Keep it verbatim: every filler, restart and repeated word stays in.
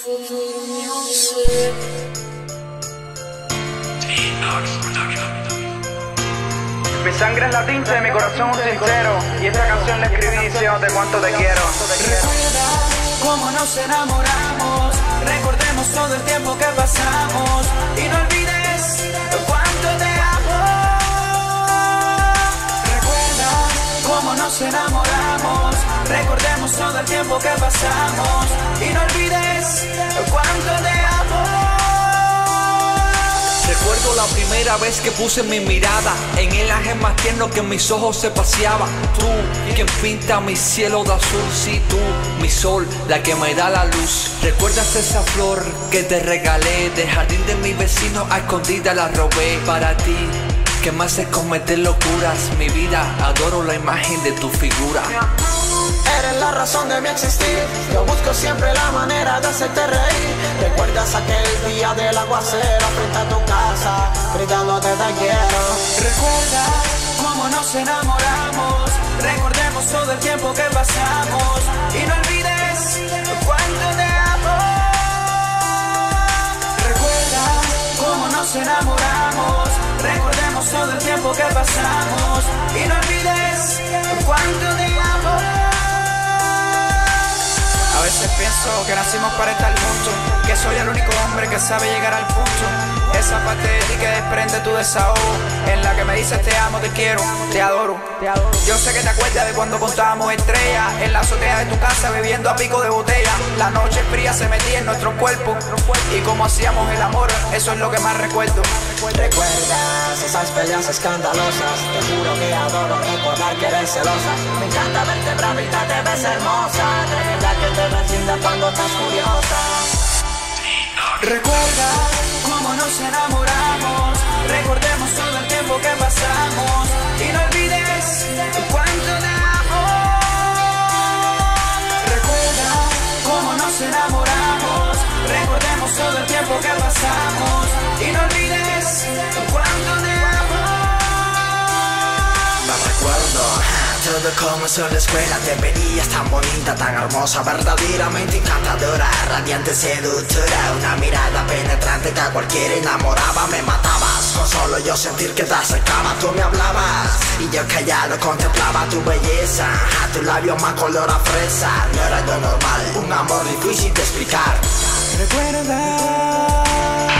Mi sangre es la tinta de mi corazón un tintero, y esta canción la escribí diciéndote cuánto te quiero. Recuerda cómo nos enamoramos, recordemos todo el tiempo que pasamos y no olvides cuánto te amo. Recuerda cómo nos enamoramos, recordemos todo el tiempo que pasamos y no olvides cuánto te amo. Recuerdo la primera vez que puse mi mirada en el ángel más tierno que en mis ojos se paseaba. Tú, quien pinta mi cielo de azul. Sí, tú, mi sol, la que me da la luz. ¿Recuerdas esa flor que te regalé? Del jardín de mi vecino a escondida la robé para ti, que me hace cometer locuras. Mi vida, adoro la imagen de tu figura. Eres la razón de mi existir, yo busco siempre la manera de hacerte reír. ¿Recuerdas aquel día del aguacero frente a tu casa, gritándote te quiero? Recuerda cómo nos enamoramos, recordemos todo el tiempo que pasamos y no olvides cuánto te amo. Recuerda cómo nos enamoramos, recordemos todo el tiempo que pasamos y no olvides cuánto te amo. A veces pienso que nacimos para estar juntos, que soy el único hombre que sabe llegar al punto. Esa parte de ti que desprende tu desahogo, en la que me dices te amo, te quiero, te adoro. Yo sé que te acuerdas de cuando contábamos estrellas en la azotea de tu casa bebiendo a pico de botella. La noche fría se metía en nuestro cuerpo y como hacíamos el amor, eso es lo que más recuerdo. ¿Recuerdas esas peleas escandalosas? Te juro que adoro recordar que eres celosa. Me encanta verte bravita, te ves hermosa. Tremenda que te ves linda cuando estás furiosa. Recuerda cómo nos enamoramos, recordemos todo el tiempo que pasamos y no olvides cuánto te amo. Recuerda cómo nos enamoramos, recordemos todo el tiempo que pasamos y no olvides cuánto te amo. Me recuerdo todo como en la escuela, te veías tan bonita, tan hermosa, verdaderamente encantadora, radiante, seductora, una mirada penetrante que a cualquiera enamoraba. Me matabas con solo yo sentir que te acercaba. Tú me hablabas y yo callado contemplaba tu belleza, a tu labio más color a fresa. No era lo normal, un amor difícil de explicar. Recuerda